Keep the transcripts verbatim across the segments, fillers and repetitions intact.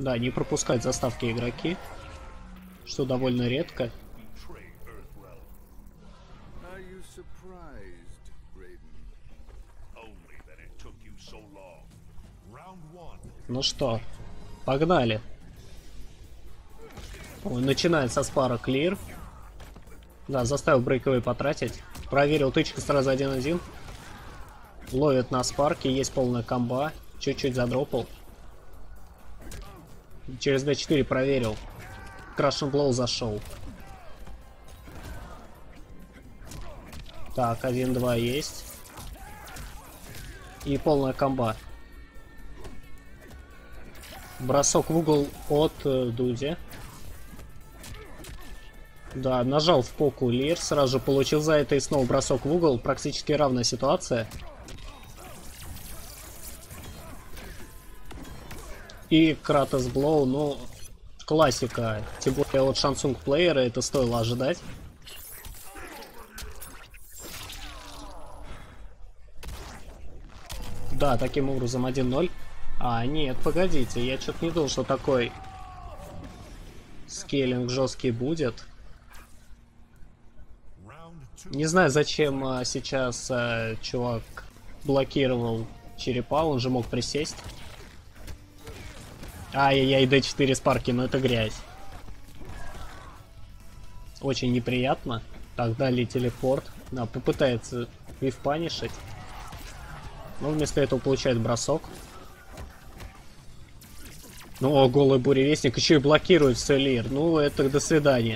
Да, не пропускать заставки игроки, что довольно редко. Ну что, погнали. Ой, начинается с пара клир. Да, заставил брейковый потратить. Проверил тычку сразу один-один. Ловит на спарке, есть полная комба. Чуть-чуть задропал. Через дэ четыре проверил. Крашен блоу зашел. Так, один-два есть. И полная комба. Бросок в угол от э, Дуди. Да, нажал в поку лир, сразу же получил за это и снова бросок в угол. Практически равная ситуация. И Кратос Блоу, ну, классика. Тем более от Шансунг плеера это стоило ожидать. Да, таким образом один-ноль. А, нет, погодите, я что-то не думал, что такой скейлинг жесткий будет. Не знаю, зачем а, сейчас а, чувак блокировал черепа, он же мог присесть. Ай-яй-яй, дэ четыре спарки, но это грязь. Очень неприятно. Так, дали телепорт. Да, попытается вивпанишить. Но вместо этого получает бросок. Ну, о, голый буревестник еще и блокирует все лир. Ну, это до свидания.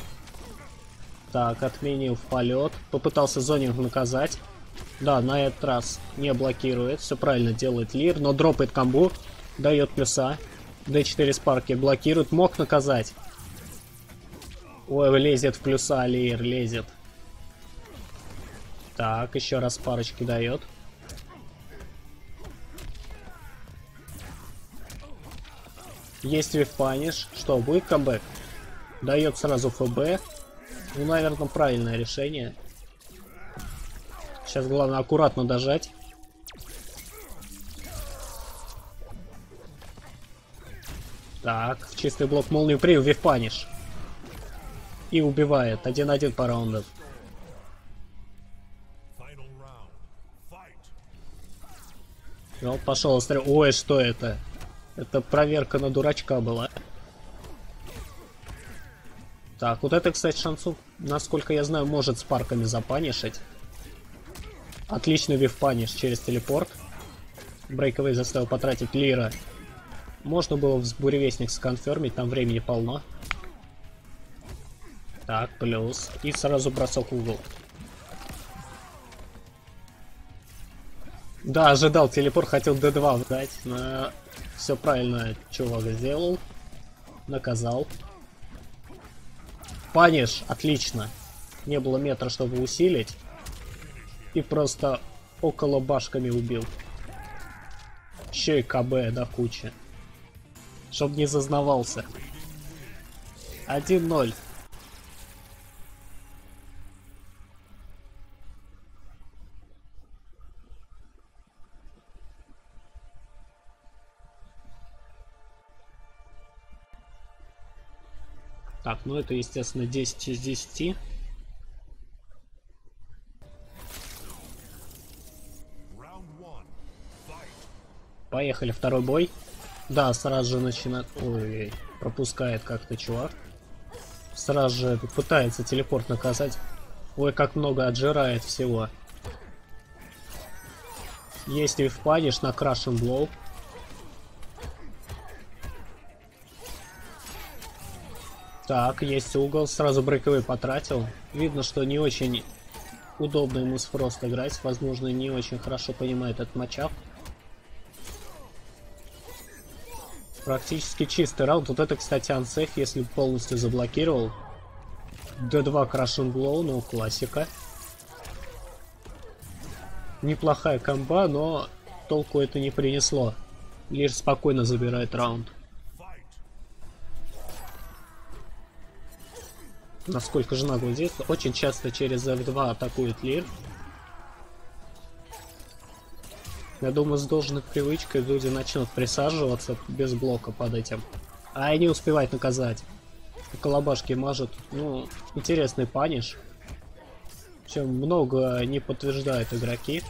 Так, отменил в полет. Попытался зонинг наказать. Да, на этот раз не блокирует. Все правильно делает лир, но дропает комбу. Дает плюса. дэ четыре спарки блокирует. Мог наказать. Ой, лезет в плюса лир, лезет. Так, еще раз парочки дает. Есть вивпаниш. Что, будет камбэк? Дает сразу ФБ. Ну, наверное, правильное решение. Сейчас главное аккуратно дожать. Так, в чистый блок молнию привел вивпаниш. И убивает. один-один по раундам. Ну, пошел острый. Ой, что это? Это проверка на дурачка была. Так, вот это, кстати, Шансунг, насколько я знаю, может с парками запанишить. Отличный вивпаниш через телепорт. Брейковый заставил потратить лира. Можно было в буревестник сконфермить, там времени полно. Так, плюс. И сразу бросок в угол. Да, ожидал телепорт, хотел дэ два дать, но все правильно чувак сделал. Наказал. Паниш, отлично. Не было метра, чтобы усилить. И просто около башками убил. Еще и КБ до кучи. Чтоб не зазнавался. один-ноль. Так, ну это, естественно, десять из десяти. Поехали, второй бой. Да, сразу же начинает... Ой, пропускает как-то чувак. Сразу же пытается телепорт наказать. Ой, как много отжирает всего. Есть вивпаниш на крашен блоу. Так, есть угол. Сразу брейковый потратил. Видно, что не очень удобно ему с Фрост играть. Возможно, не очень хорошо понимает этот матчап. Практически чистый раунд. Вот это, кстати, ансейф, если полностью заблокировал. дэ два крашен блоу, ну, классика. Неплохая комба, но толку это не принесло. Лишь спокойно забирает раунд. Насколько же нагло здесь. Очень часто через эф два атакует лир. Я думаю, с должной привычкой люди начнут присаживаться без блока под этим. А и не успевать наказать. Колобашки мажут. Ну, интересный паниш. Чем много не подтверждают игроки.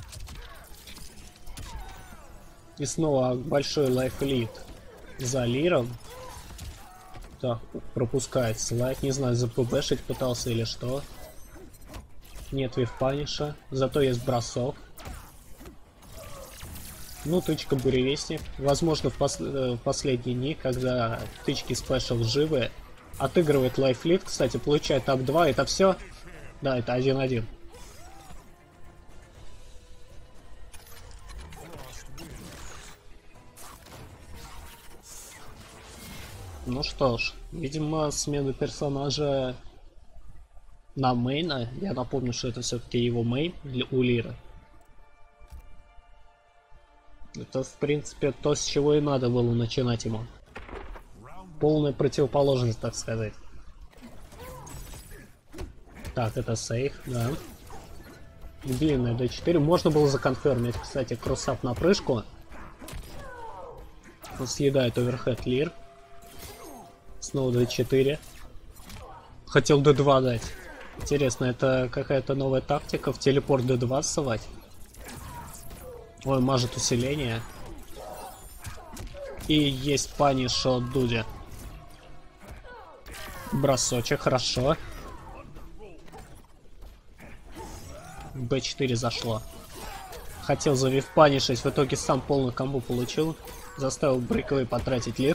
И снова большой лайфлит за лиром. Так, пропускает слайд. Не знаю, запбшить пытался или что. Нет вейвпаниша. Зато есть бросок. Ну, тычка буревестник. Возможно, в, пос в последние дни, когда тычки спешл живы, отыгрывает лайфлит. Кстати, получает ап два. Это все? Да, это один-один. Ну что ж, видимо, смена персонажа на мейна. Я напомню, что это все-таки его мейн для у Лира. Это, в принципе, то, с чего и надо было начинать ему. Полная противоположность, так сказать. Так, это сейф, да. Длинная дэ четыре. Можно было законфермить, кстати, кроссап на прыжку. Он съедает оверхед Лир. Снова дэ четыре. Хотел дэ два дать. Интересно, это какая-то новая тактика в телепорт дэ два ссывать? Ой, мажет усиление. И есть паниш от Дуди. Бросочек, хорошо. бэ четыре зашло. Хотел завивпанишить, в итоге сам полный комбо получил. Заставил брейковый потратить Лир.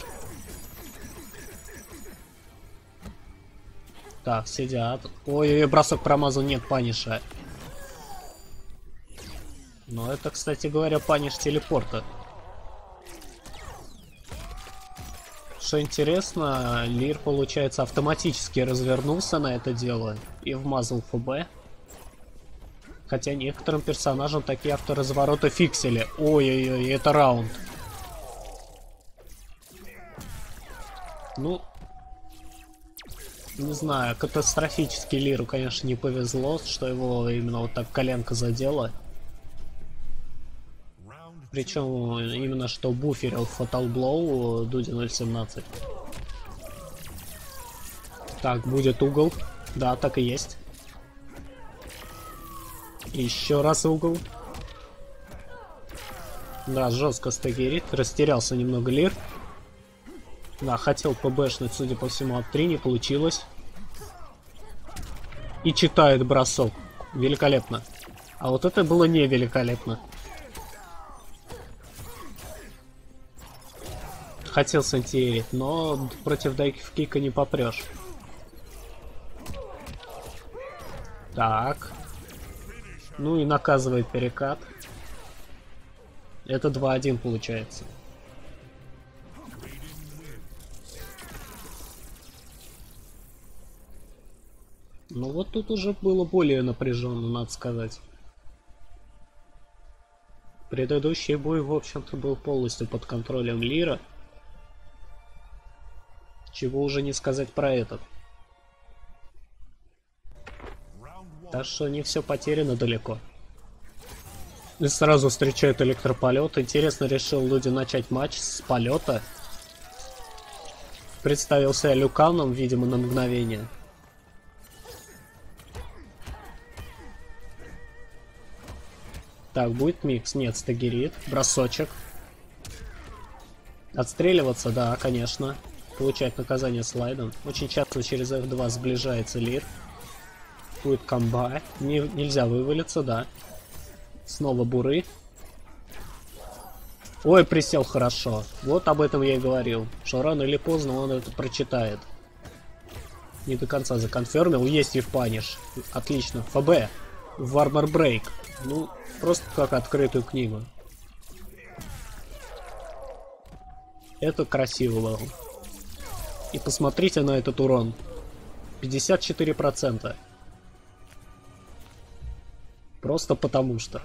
Так, сидят. Ой-ой-ой, бросок промазал, нет паниша. Но это, кстати говоря, паниш телепорта. Что интересно, Лир, получается, автоматически развернулся на это дело и вмазал ФБ. Хотя некоторым персонажам такие авторазвороты фиксили. Ой-ой-ой, это раунд. Ну, не знаю, катастрофически Лиру, конечно, не повезло, что его именно вот так коленка задела. Причем именно что буферил Fatal Blow Дуди ноль семнадцать. Так, будет угол. Да, так и есть. Еще раз угол. Да, жестко стагерит. Растерялся немного Лир. Да, хотел пбшнуть, судя по всему, ап три, не получилось. И читает бросок. Великолепно. А вот это было не великолепно. Хотел сантиерить, но против дайв-кика не попрешь. Так. Ну и наказывает перекат. Это два один получается. Ну вот тут уже было более напряженно, надо сказать. Предыдущий бой, в общем-то, был полностью под контролем Лира. Чего уже не сказать про этот. Так что не все потеряно далеко. И сразу встречает электрополет. Интересно, решил Дуди начать матч с полета. Представился Люканом, видимо, на мгновение. Так, будет микс? Нет, стагерит. Бросочек. Отстреливаться, да, конечно. Получает наказание слайдом. Очень часто через эф два сближается Лир. Будет комба. Не, нельзя вывалиться, да. Снова буры. Ой, присел хорошо. Вот об этом я и говорил. Что рано или поздно он это прочитает. Не до конца законфермил. Есть вейвпаниш. Отлично. ФБ. Вармор брейк. Ну, просто как открытую книгу. Это красиво было. И посмотрите на этот урон. пятьдесят четыре процента. Просто потому что.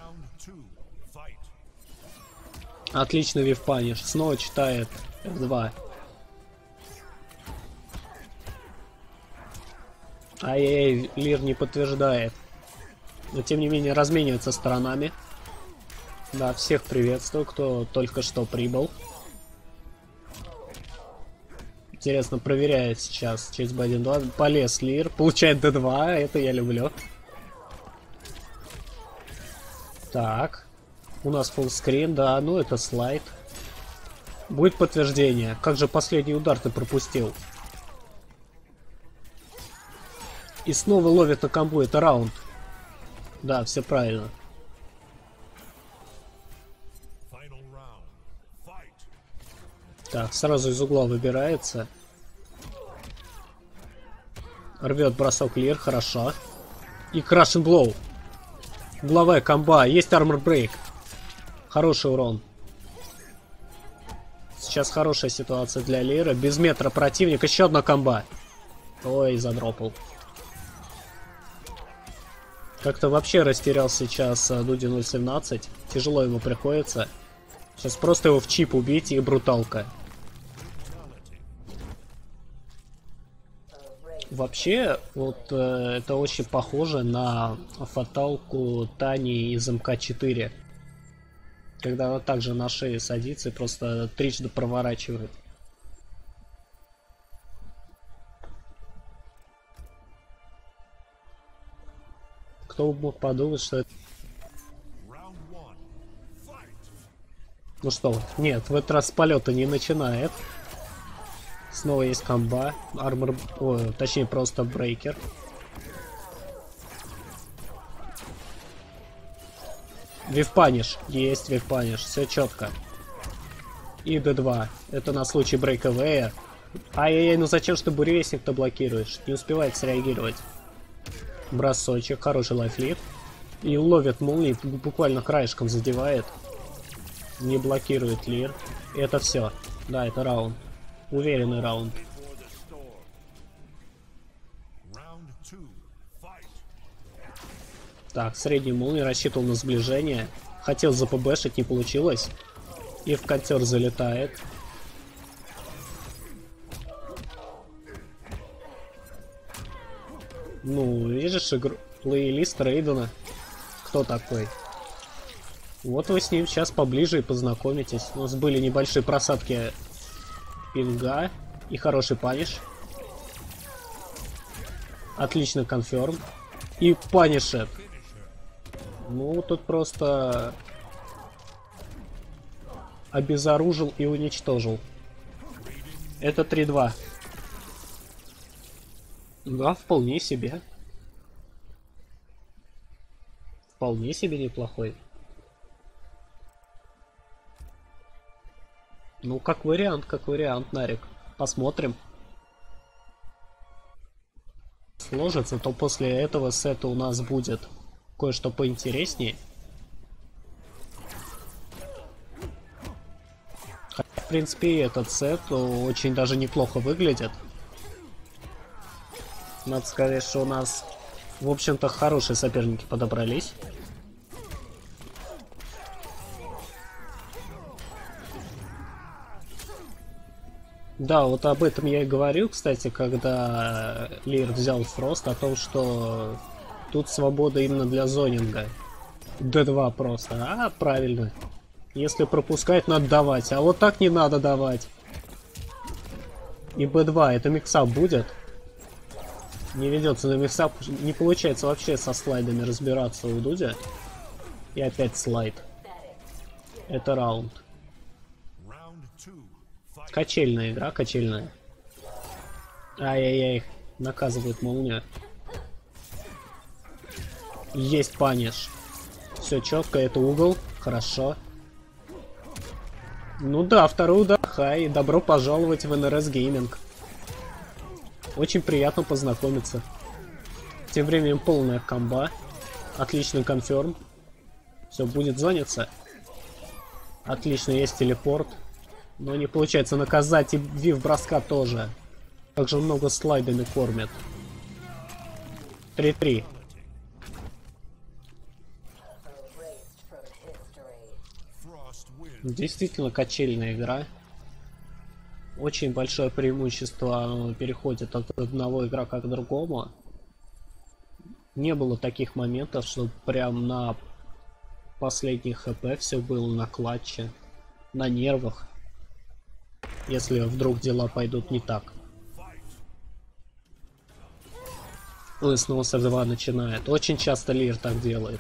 Отличный вейвпаниш. Снова читает эф два. Ай-яй-яй, Лир не подтверждает. Но тем не менее разменивается сторонами. Да, всех приветствую, кто только что прибыл. Интересно, проверяет сейчас через би один два. Полез Лир, получает дэ два, это я люблю. Так, у нас фуллскрин, да, ну это слайд. Будет подтверждение. Как же последний удар ты пропустил? И снова ловит на комбу, это раунд. Да, все правильно. Так, сразу из угла выбирается. Рвет бросок Лир, хорошо. И Крашен Блоу. Угловая комба, есть армор брейк. Хороший урон. Сейчас хорошая ситуация для Лира. Без метра противник, еще одна комба. Ой, задропал. Как-то вообще растерял сейчас Дуди ноль семнадцать. Тяжело ему приходится. Сейчас просто его в чип убить и бруталка. Вообще, вот э, это очень похоже на фаталку Тани из эм ка четыре. Когда она также на шее садится и просто трижды проворачивает. Кто мог подумать, что это... Ну что, нет, в этот раз полета не начинает. Снова есть комба. Армор... Ой, точнее, просто брейкер. Вивпаниш. Есть вивпаниш. Все четко. И дэ два. Это на случай брейковея. Ай-яй-яй, ну зачем что буревестник-то блокируешь? Не успевает среагировать. Бросочек. Хороший лайфлип. И ловит молнии. Буквально краешком задевает. Не блокирует Лир. И это все. Да, это раунд. Уверенный раунд. Так, средний молнии рассчитывал на сближение. Хотел запбшить, не получилось. И в котер залетает. Ну, видишь, игру... плейлист Рейдена. Кто такой? Вот вы с ним сейчас поближе и познакомитесь. У нас были небольшие просадки пинга и хороший паниш. Отлично конферм. И панишет. Ну, тут просто обезоружил и уничтожил. Это три два. Да, вполне себе. Вполне себе неплохой. Ну, как вариант, как вариант, Нарик. Посмотрим. Сложится, то после этого сета у нас будет кое-что поинтереснее. Хотя, в принципе, этот сет очень даже неплохо выглядит. Надо сказать, что у нас, в общем-то, хорошие соперники подобрались. Да, вот об этом я и говорил, кстати, когда Лир взял Фрост, о том, что тут свобода именно для зонинга. дэ два просто. А, правильно. Если пропускать, надо давать. А вот так не надо давать. И бэ два, это миксап будет? Не ведется на миксап. Не получается вообще со слайдами разбираться у Дудя. И опять слайд. Это раунд. Качельная игра, качельная. Ай-яй-яй, наказывает молния. Есть паниш. Все четко, это угол. Хорошо. Ну да, второй удар. Хай, добро пожаловать в эн эр эс Gaming. Очень приятно познакомиться. Тем временем полная комба. Отличный конферм. Все, будет зониться. Отлично, есть телепорт. Но не получается наказать, и вив броска тоже. Также много слайдами кормят. три три. Действительно качельная игра. Очень большое преимущество переходит от одного игрока к другому. Не было таких моментов, что прям на последний хп, все было на клатче, на нервах, если вдруг дела пойдут не так. Лыснулся два начинает. Очень часто Лир так делает.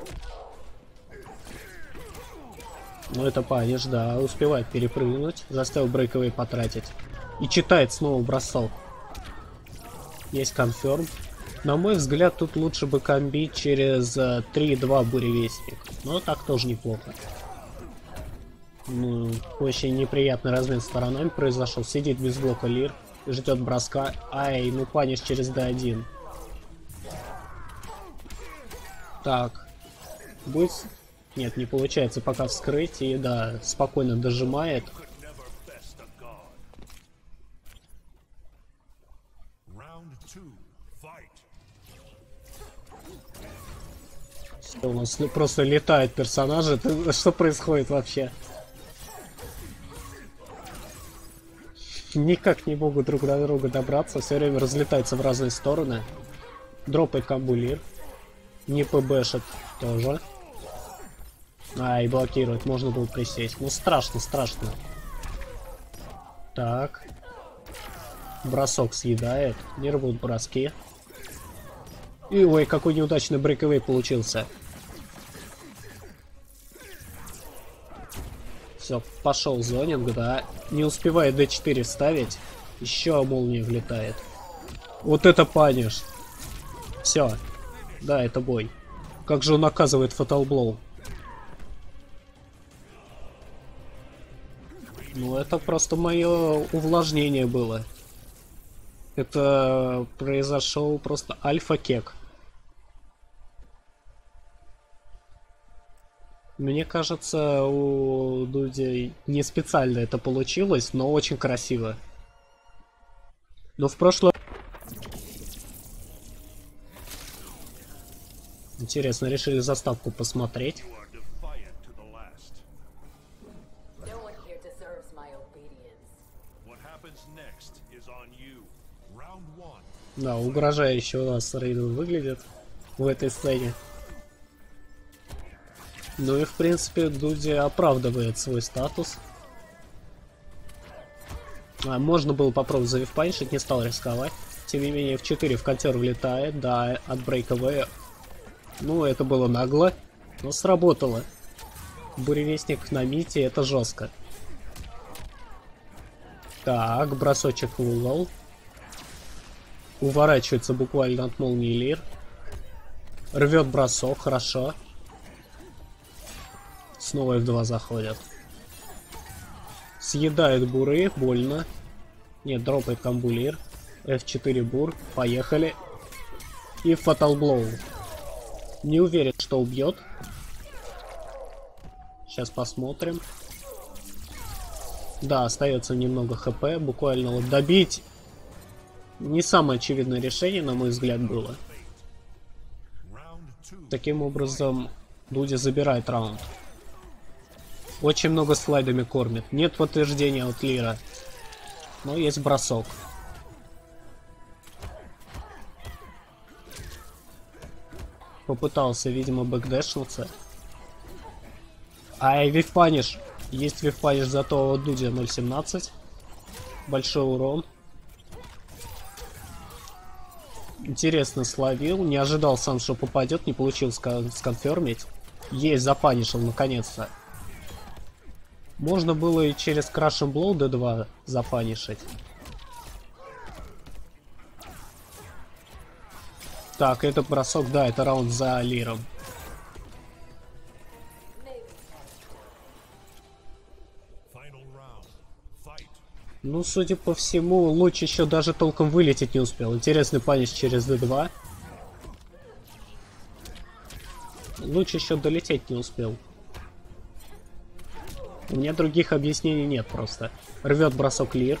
Но это Паниш, да, успевает перепрыгнуть, заставил брейковый потратить. И читает снова бросок. Есть конферм. На мой взгляд, тут лучше бы комбить через три-два буревестник. Но так тоже неплохо. Ну, очень неприятный размен сторонами произошел. Сидит без блока Лир. Ждет броска. Ай, ну Паниш через дэ один. Так. Будет... Нет, не получается пока вскрыть. И да, спокойно дожимает. Что у нас просто летают персонажи? Что происходит вообще? Никак не могут друг до друга добраться. Все время разлетаются в разные стороны. Дропает комбу Лир. Не пбшит тоже. А, и блокирует. Можно было присесть. Ну, страшно, страшно. Так. Бросок съедает. Не рвут броски. И, ой, какой неудачный брейковый получился. Все, пошел зонинг, да. Не успевает дэ четыре ставить. Еще молния влетает. Вот это Паниш. Все. Да, это бой. Как же он наказывает Fatal Blow. Ну, это просто мое увлажнение было. Это произошел просто альфа-кек. Мне кажется, у Дуди не специально это получилось, но очень красиво. Но в прошлом... Интересно, решили заставку посмотреть. Да, угрожающе у нас Рейден выглядит в этой сцене. Ну и в принципе Дуди оправдывает свой статус. А, можно было попробовать завивпаншить, не стал рисковать. Тем не менее, эф четыре в контер влетает, да, от брейковая. Ну, это было нагло, но сработало. Буревестник на мите, это жестко. Так, бросочек в угол. Уворачивается буквально от молнии Лир. Рвет бросок, хорошо. Снова эф два заходят. Съедает буры, больно. Нет, дропает комбу Лир. эф четыре бур, поехали. И Fatal Blow. Не уверен, что убьет. Сейчас посмотрим. Да, остается немного хп. Буквально вот добить. Не самое очевидное решение, на мой взгляд, было. Таким образом, Дуди забирает раунд. Очень много слайдами кормит. Нет подтверждения от Лира. Но есть бросок. Попытался, видимо, бэкдэшнуться. Ай, вивпаниш. Есть вивпаниш, зато у Дуди ноль семнадцать. Большой урон. Интересно словил. Не ожидал сам, что попадет. Не получилось сконфермить. Есть, запанишил наконец-то. Можно было и через Crash and Blow дэ два запанишить. Так, это бросок, да, это раунд за Лиром. Ну, судя по всему, Луч еще даже толком вылететь не успел. Интересный паниш через дэ два. Луч еще долететь не успел. У меня других объяснений нет просто. Рвет бросок Лир.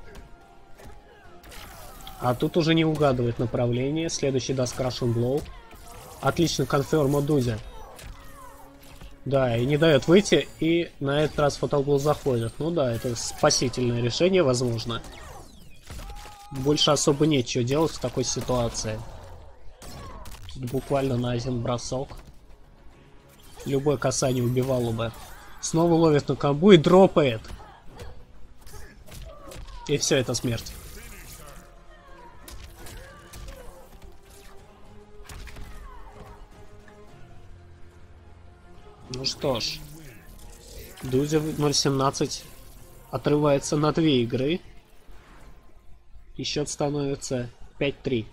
А тут уже не угадывает направление. Следующий даст Crash and Blow. Отлично конферм от Дуди. Да, и не дает выйти. И на этот раз Fatal Blow заходит. Ну да, это спасительное решение, возможно. Больше особо нечего делать в такой ситуации. Тут буквально на один бросок. Любое касание убивало бы. Снова ловит на комбу и дропает. И все, это смерть. Ну что ж. Дудя ноль семнадцать отрывается на две игры. И счет становится пять три.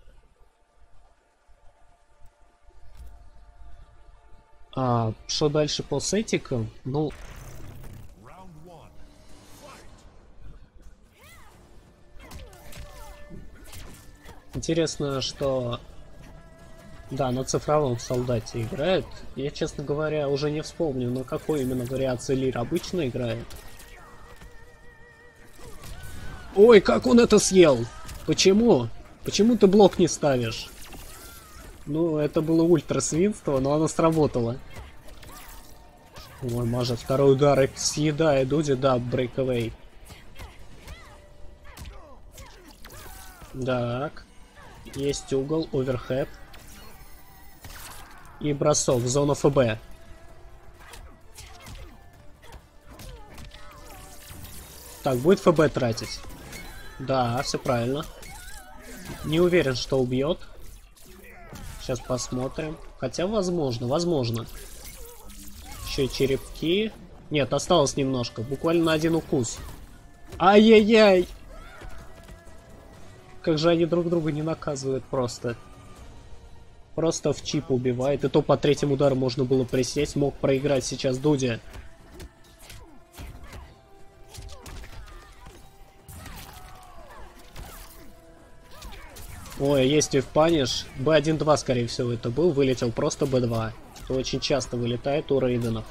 А что дальше по сетикам? Ну... Интересно, что... Да, на цифровом солдате играет. Я, честно говоря, уже не вспомню, на какой именно вариации Лир обычно играет. Ой, как он это съел! Почему? Почему ты блок не ставишь? Ну, это было ультра свинство, но оно сработало. Ой, может, второй удар и съедает Дуди, да, брейкавей. Так. Есть угол, оверхед. И бросок в зону ФБ. Так, будет ФБ тратить? Да, все правильно. Не уверен, что убьет. Сейчас посмотрим. Хотя, возможно, возможно. Еще черепки. Нет, осталось немножко. Буквально на один укус. Ай-яй-яй! Как же они друг друга не наказывают просто. Просто в чип убивает. И то по третьему удару можно было присесть. Мог проиграть сейчас Дудя. Ой, есть випаниш. бэ один два, скорее всего, это был. Вылетел просто бэ два. Что очень часто вылетает у рейденов.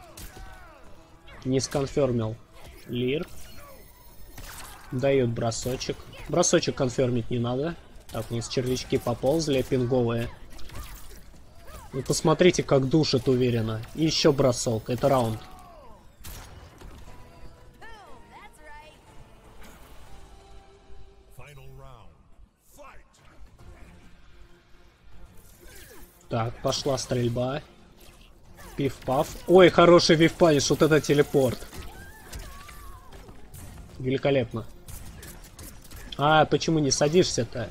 Не сконфермил Лир. Дает бросочек. Бросочек конфермить не надо. Так, вниз червячки поползли, пинговые. Ну, посмотрите, как душит уверенно. И еще бросок. Это раунд. Так, пошла стрельба. Пиф-паф. Ой, хороший вивпаниш, вот это телепорт. Великолепно. А, почему не садишься-то?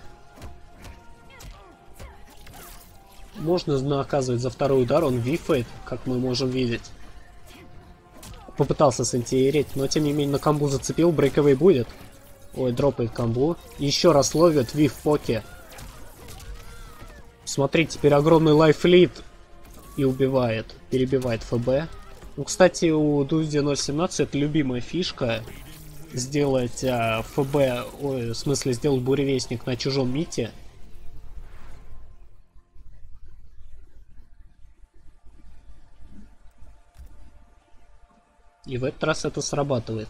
Можно наказывать за второй удар, он вифает, как мы можем видеть. Попытался сантиерить, но тем не менее на комбу зацепил, брейковый будет. Ой, дропает комбу. Еще раз ловит виф фоки. Смотрите, теперь огромный лайфлит и убивает, перебивает ФБ. Ну, кстати, у Дуди ноль семнадцать это любимая фишка. Сделать а, ФБ, ой, в смысле сделать буревестник на чужом мите. И в этот раз это срабатывает.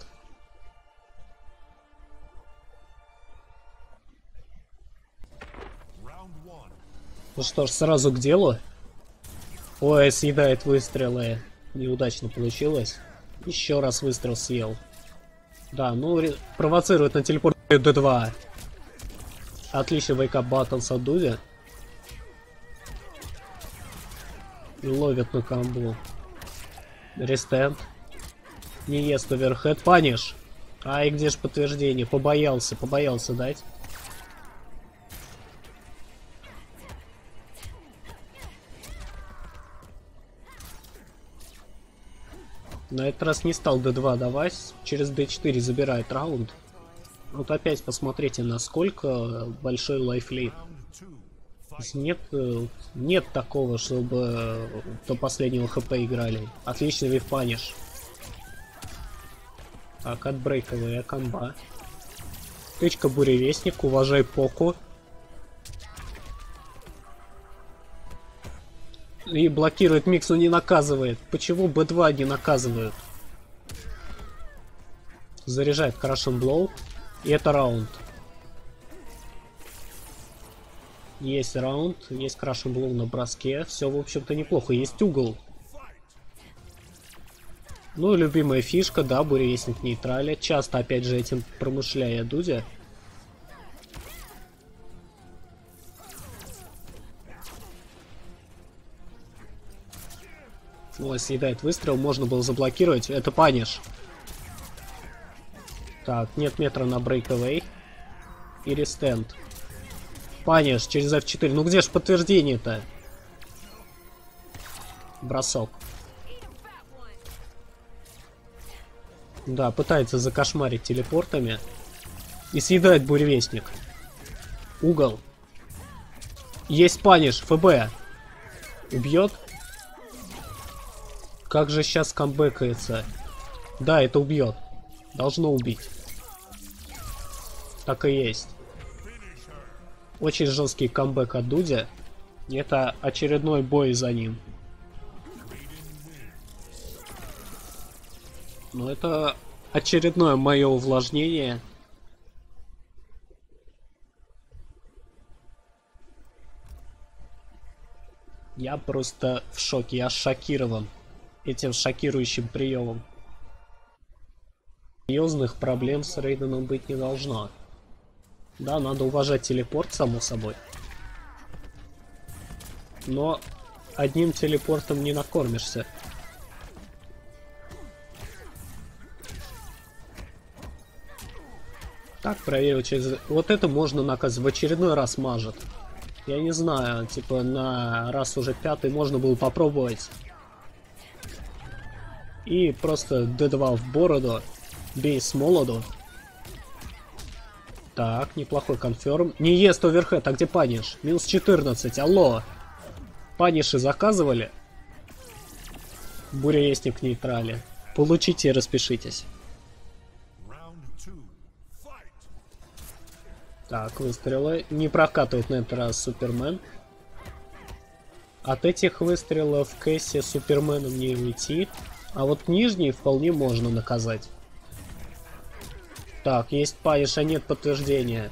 Ну что ж, сразу к делу. Ой, съедает выстрелы. Неудачно получилось. Еще раз выстрел съел. Да, ну провоцирует на телепорт дэ два. Отличный вейкап баттонс от Дуди. И ловит на комбу. Рестенд. Не ест оверхед. Паниш. Ай, где же подтверждение? Побоялся, побоялся дать. На этот раз не стал дэ два давать. Через дэ четыре забирает раунд. Вот опять посмотрите, насколько большой лайфлейт. Нет, нет такого, чтобы до последнего хп играли. Отличный вивпаниш. Так, отбрейковая комба. Тычка буревестник, уважай Поку. И блокирует микс, но не наказывает. Почему бэ два не наказывают? Заряжает Crushing Blow. И это раунд. Есть раунд, есть Crushing Blow на броске. Все, в общем-то, неплохо. Есть угол. Ну, любимая фишка, да, буревестник нейтраля. Часто, опять же, этим промышляя Дудя. Ой, съедает выстрел, можно было заблокировать. Это паниш. Так, нет метра на брейкавей. И рестенд. Паниш через эф четыре. Ну где ж подтверждение-то? Бросок. Да, пытается закошмарить телепортами. И съедает буревестник. Угол. Есть паниш, ФБ. Убьет. Как же сейчас камбэкается? Да, это убьет. Должно убить. Так и есть. Очень жесткий камбэк от Дудя. Это очередной бой за ним. Но это очередное мое увлажнение. Я просто в шоке, я шокирован этим шокирующим приемом. Серьезных проблем с Рейденом быть не должно. Да, надо уважать телепорт, само собой. Но одним телепортом не накормишься. Так, проверил через... Вот это можно наказать. В очередной раз мажет. Я не знаю, типа на раз уже пятый можно было попробовать. И просто дэ два в бороду. Бей с молоду. Так, неплохой конферм. Не ест оверхед, а где паниш? Минус четырнадцать, алло. Паниши заказывали? Буревестник в нейтрале. Получите и распишитесь. Так, выстрелы. Не прокатывает на этот раз Супермен. От этих выстрелов Кэсси Суперменом не уйти. А вот нижний вполне можно наказать. Так, есть паниш, а нет подтверждения.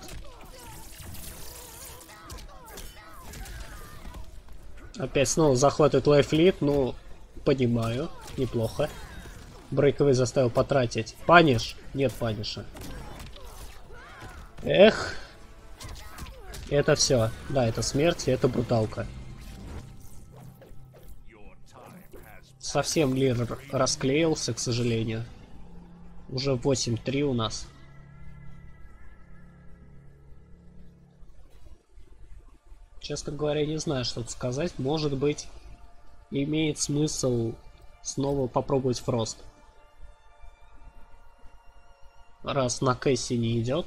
Опять снова захватывает лайфлит, ну, понимаю, неплохо. Брейковый заставил потратить. Паниш? Нет паниша. Эх. Это все. Да, это смерть, это бруталка. Совсем Лир расклеился, к сожалению. Уже восемь три у нас. Честно говоря, не знаю, что тут сказать. Может быть, имеет смысл снова попробовать Фрост. Раз на Кэсси не идет.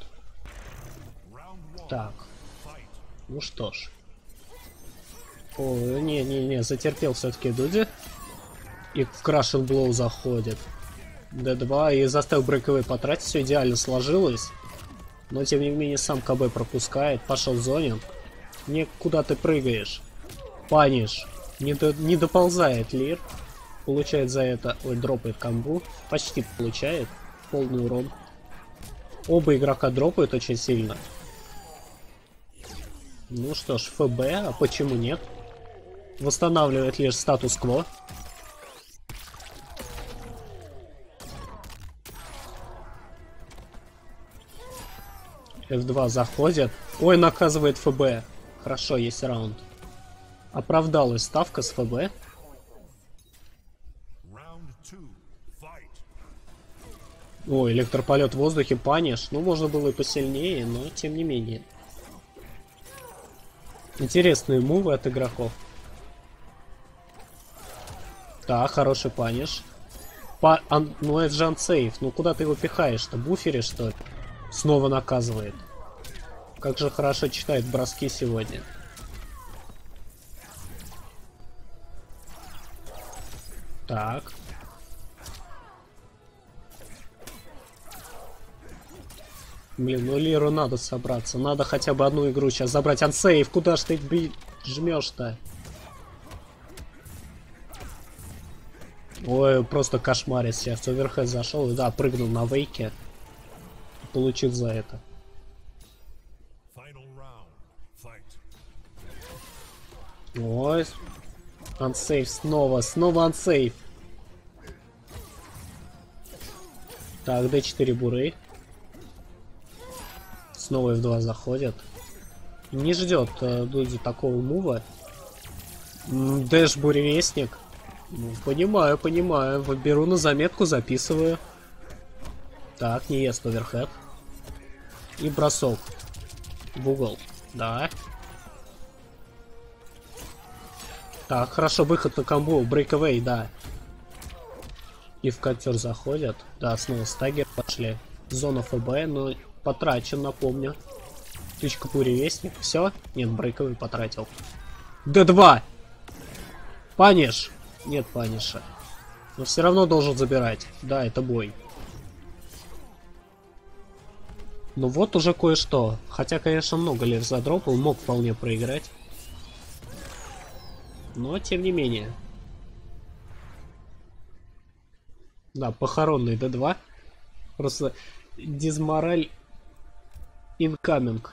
Так. Ну что ж. О, не-не-не, затерпел все-таки Дуди. И в Крашен Блоу заходит. дэ два и заставил брейковый потратить. Все идеально сложилось. Но тем не менее сам КБ пропускает. Пошел в зоне. Не, куда ты прыгаешь? Паниш. Не, до, не доползает Лир. Получает за это... Ой, дропает камбу. Почти получает. Полный урон. Оба игрока дропают очень сильно. Ну что ж, ФБ, а почему нет? Восстанавливает лишь статус-кво. эф два заходит. Ой, наказывает ФБ. Хорошо, есть раунд. Оправдалась ставка с ФБ. Ой, электрополет в воздухе, паниш. Ну, можно было и посильнее, но тем не менее. Интересные мувы от игроков. Да, хороший паниш. Па ан ну это же ансейф. Ну куда ты его пихаешь-то? Буферишь, что ли? Снова наказывает. Как же хорошо читает броски сегодня. Так. Блин, ну Лиру надо собраться. Надо хотя бы одну игру сейчас забрать. Ансейв, куда ж ты жмешь-то? Ой, просто кошмарит сейчас. Оверхед зашел и да, прыгнул на вейке. Получил за это. Ой. Ансейв снова. Снова ансейв. Так, дэ четыре буры. Снова эф два заходит. Не ждет э, Дуди такого мува. Дэш буревестник. Ну, понимаю, понимаю. Беру на заметку, записываю. Так, не ест оверхед. И бросок. В угол. Да. Так, хорошо, выход на комбо. Брейкавей, да. И в котер заходят. Да, снова стагер пошли. Зона ФБ, но потрачен, напомню. Птичка буревестник. Все? Нет, брейковый потратил. Д два! Паниш! Нет паниша. Но все равно должен забирать. Да, это бой. Ну вот уже кое-что. Хотя, конечно, много лев задропал. Мог вполне проиграть. Но, тем не менее. Да, похоронный Д два. Просто дизмораль инкаминг.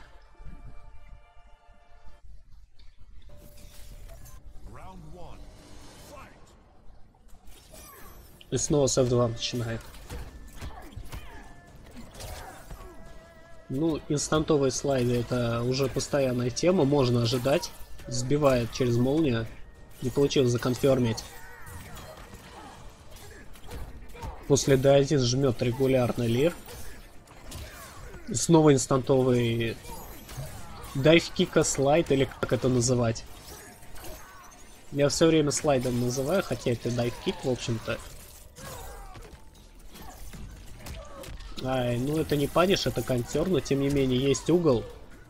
И снова с эф два начинает. Ну, инстантовые слайды это уже постоянная тема, можно ожидать. Сбивает через молнию. Не получилось законфермить. После Д один жмет регулярно лир. И снова инстантовый дайв-кика слайд, или как это называть. Я все время слайдом называю, хотя это дайв-кик, в общем-то. Ай, ну это не паниш, это контер, но тем не менее есть угол.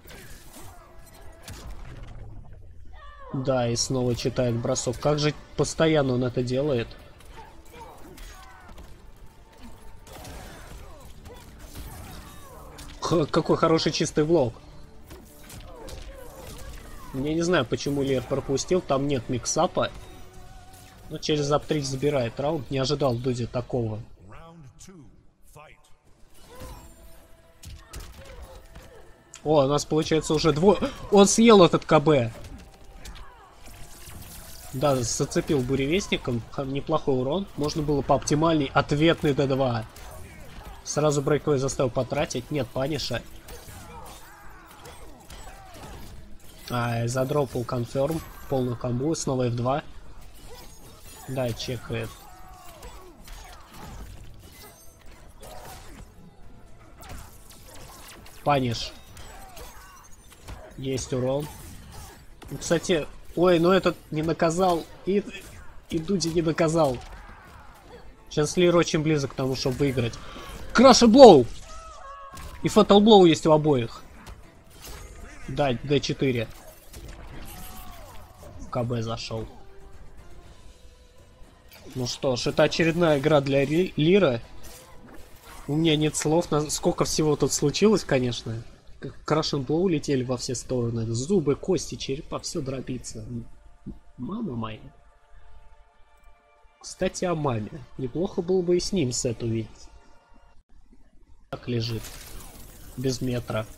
Да, и снова читает бросок. Как же постоянно он это делает? Х какой хороший чистый блок. Я не знаю, почему Лер пропустил, там нет миксапа. Но через зап три забирает раунд. Не ожидал Дуди такого. О, у нас получается уже двое. Он съел этот КБ. Да, зацепил буревестником. Неплохой урон. Можно было по оптимальней. Ответный Д два. Сразу брейковый заставил потратить. Нет паниша. А, задропал конферм. Полную комбу. Снова эф два. Да, чекает. Паниш. Есть урон. Кстати, ой, ну этот не наказал. И, и Дуди не наказал. Сейчас Лир очень близок к тому, чтобы выиграть. Краши Блоу! И Фатал Блоу есть у обоих. Да, Д четыре. В КБ зашел. Ну что ж, это очередная игра для Ри Лира. У меня нет слов, на сколько всего тут случилось, конечно. Крашен Блоу летели во все стороны. Зубы, кости, черепа, все дробится. Мама моя. Кстати, о маме. Неплохо было бы и с ним сет увидеть. Так лежит. Без метра.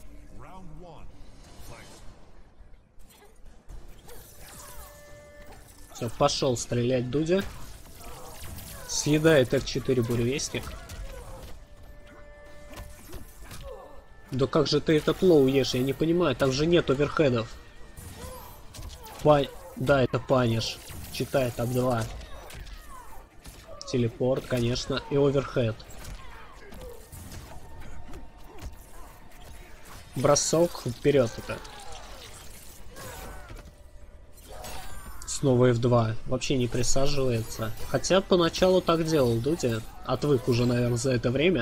Все, пошел стрелять Дудя. Съедает эф четыре буревестник. Да как же ты этот лоу ешь, я не понимаю, там же нет оверхедов. Па... Да, это паниш. Читает ап два. Телепорт, конечно, и оверхед. Бросок вперед это. Снова эф два. Вообще не присаживается. Хотя поначалу так делал Дудя. Отвык уже, наверное, за это время.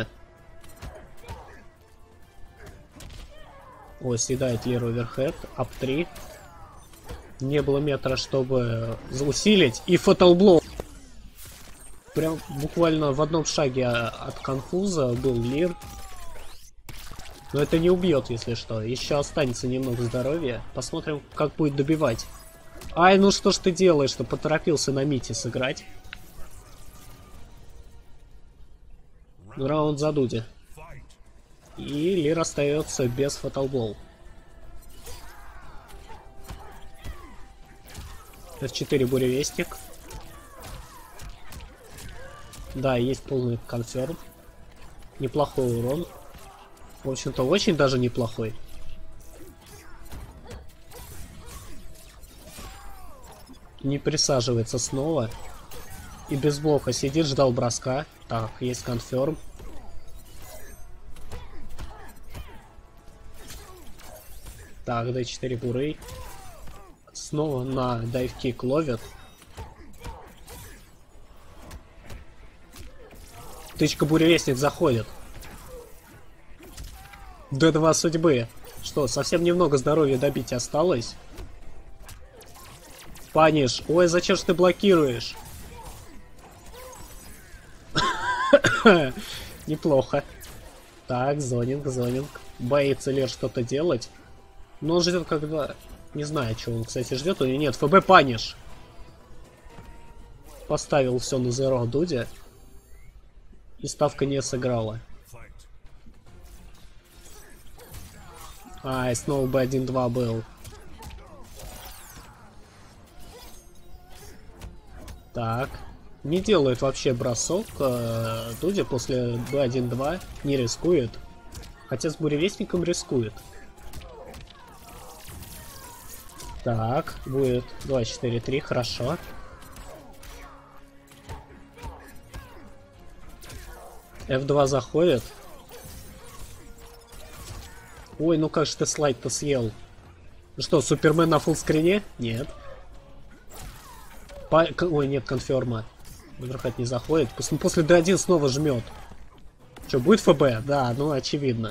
О, съедает Лир оверхед. ап три. Не было метра, чтобы усилить. И Fatal Blow. Прям буквально в одном шаге от конфуза был Лир. Но это не убьет, если что. Еще останется немного здоровья. Посмотрим, как будет добивать. Ай, ну что ж ты делаешь, что поторопился на мите сыграть. Раунд за Дуди. И Лир остается без Fatal Blow. эф четыре буревестник. Да, есть полный конферм. Неплохой урон. В общем-то, очень даже неплохой. Не присаживается снова. И без блока сидит, ждал броска. Так, есть конферм. Так, дэ четыре буры. Снова на дайвкик ловят. Тычка буревестник заходит. дэ два судьбы. Что, совсем немного здоровья добить осталось? Паниш. Ой, зачем же ты блокируешь? Неплохо. Так, зонинг, зонинг. Боится Лер что-то делать. Но он ждет, когда... Не знаю, что он, кстати, ждет. У него нет. ФБ Паниш. Поставил все на зеро Дудя. И ставка не сыграла. А, и снова бы один-два был. Так. Не делает вообще бросок. Э, Дудя после бэ один-два не рискует. Хотя с буревестником рискует. Так, будет два четыре три, хорошо. эф два заходит. Ой, ну как же ты слайд-то съел? Ну что, Супермен на фуллскрине? Нет. По... Ой, нет конферма. Верхат не заходит. После, после дэ один снова жмет. Что, будет ФБ? Да, ну очевидно.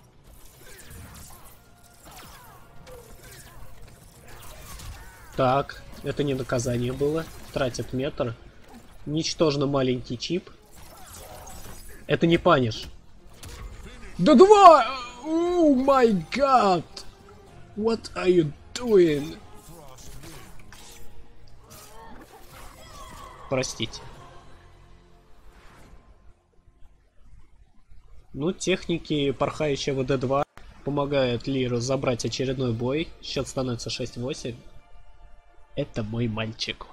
Так, это не наказание было. Тратит метр. Ничтожно маленький чип. Это не паниш. Да два! О май гад! What are you doing? Простите. Ну, техники порхающего дэ два помогают Лиру забрать очередной бой. Счет становится шесть восемь. Это мой мальчик.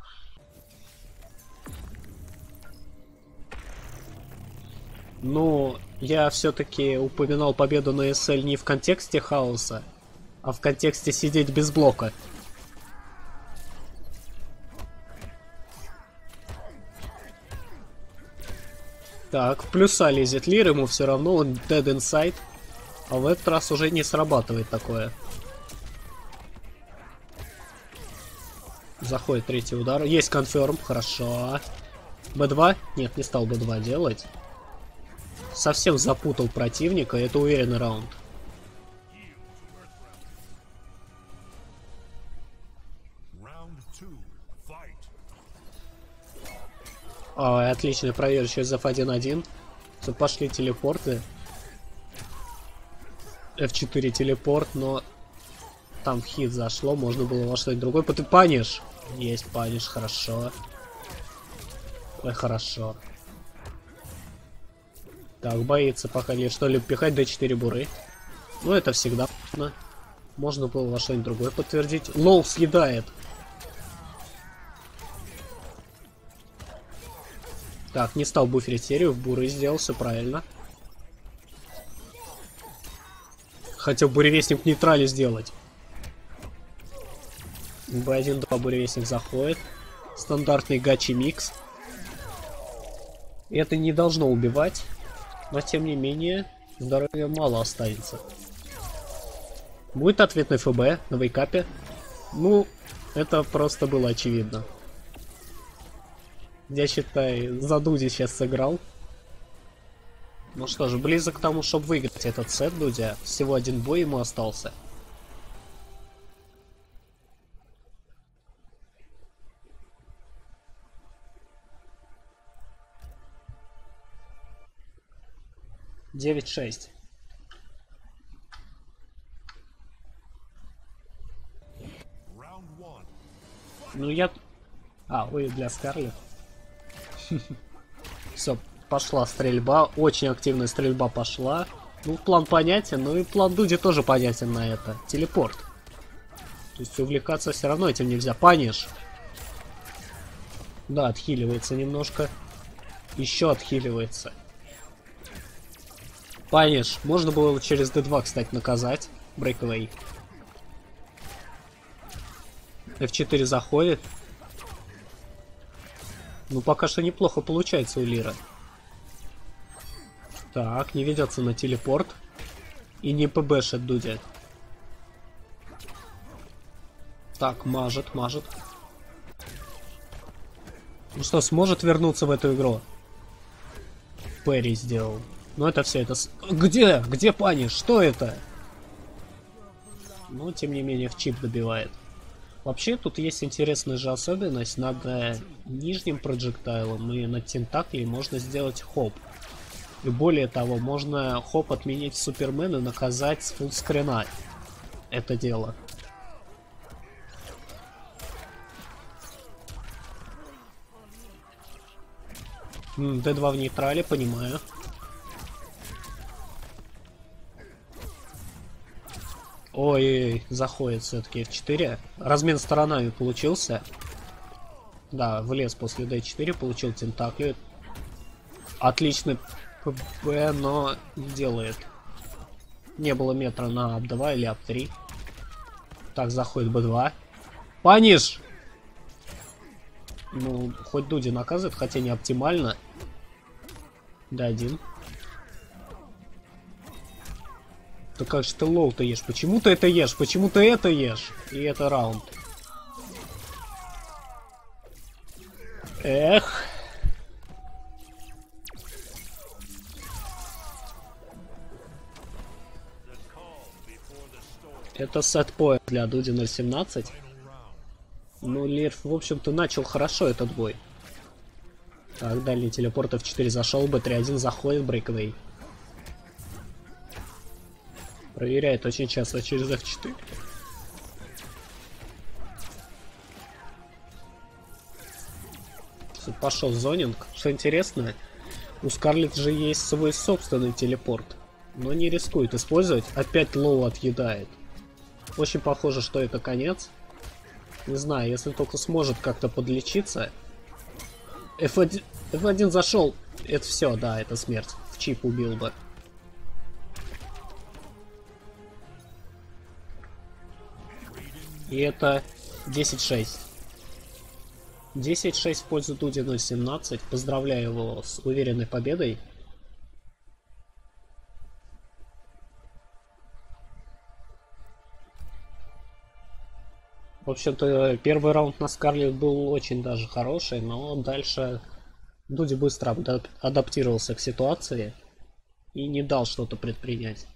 Ну, я все-таки упоминал победу на эс эль не в контексте хаоса, а в контексте сидеть без блока. Так, в плюса лезет Лир, ему все равно, он dead inside. А в этот раз уже не срабатывает такое. Заходит третий удар. Есть конферм, хорошо. бэ два? Нет, не стал бэ два делать. Совсем запутал противника, это уверенный раунд. Ой, отличный проверь через эф один один. Тут пошли телепорты. эф четыре телепорт, но там в хит зашло, можно было во что-нибудь другое. Ты паниш. Есть паниш, хорошо. Ой, хорошо. Так, боится пока ли что ли пихать дэ четыре буры. Ну, это всегда можно. Можно было во что-нибудь другое подтвердить. Лол съедает. Так, не стал буферить серию, в буры сделал, все правильно. Хотел буревестник в нейтрале сделать. бэ один-два буревестник заходит. Стандартный гачи микс. Это не должно убивать. Но тем не менее, здоровья мало останется. Будет ответный эф бэ на вейкапе. Ну, это просто было очевидно. Я считаю, за Дуди сейчас сыграл. Ну что ж, близок к тому, чтобы выиграть этот сет, Дудя. Всего один бой ему остался. девять шесть. Ну я... А, ой, для Скарлетт. Все, пошла стрельба. Очень активная стрельба пошла. Ну, план понятен, ну и план Дуди тоже понятен на это. Телепорт. То есть увлекаться все равно этим нельзя. Паниш. Да, отхиливается немножко. Еще отхиливается. Паниш. Можно было через дэ два, кстати, наказать. Брейквей. эф четыре заходит. Ну, пока что неплохо получается у Лира. Так, не ведется на телепорт. И не пбшит Дудя. Так, мажет, мажет. Ну что, сможет вернуться в эту игру? Перри сделал. Ну это все, это... Где? Где паниш? Что это? Но, тем не менее, в чип добивает. Вообще, тут есть интересная же особенность. Над э, нижним проджектайлом и над тентаклей можно сделать хоп. И более того, можно хоп отменить в Супермен и наказать с фуллскрина это дело. дэ два в нейтрале, понимаю. Ой, заходит все-таки эф четыре. Размен сторонами получился. Да, влез после дэ четыре, получил тентакли. Отличный пб, но не делает. Не было метра на ап два или ап три. Так, заходит бэ два. Паниш! Ну, хоть Дуди наказывает, хотя не оптимально. дэ один. Да как же ты лоу-то ешь? Почему ты это ешь? Почему ты это ешь? И это раунд. Эх. Это сетпоинт для Дуди ноль семнадцать. Ну, Лир, в общем-то, начал хорошо этот бой. Так, дальний телепорт эф четыре зашел, бэ три один заходит, брейквей. Проверяет очень часто через эф четыре. Пошел зонинг. Что интересно, у Скарлетт же есть свой собственный телепорт. Но не рискует использовать. Опять лоу отъедает. Очень похоже, что это конец. Не знаю, если только сможет как-то подлечиться. эф один, эф один зашел. Это все, да, это смерть. В чип убил бы. И это десять шесть. десять шесть в пользу Дуди ноль семнадцать. Поздравляю его с уверенной победой. В общем-то, первый раунд на Скарлетт был очень даже хороший, но дальше Дуди быстро адаптировался к ситуации и не дал что-то предпринять.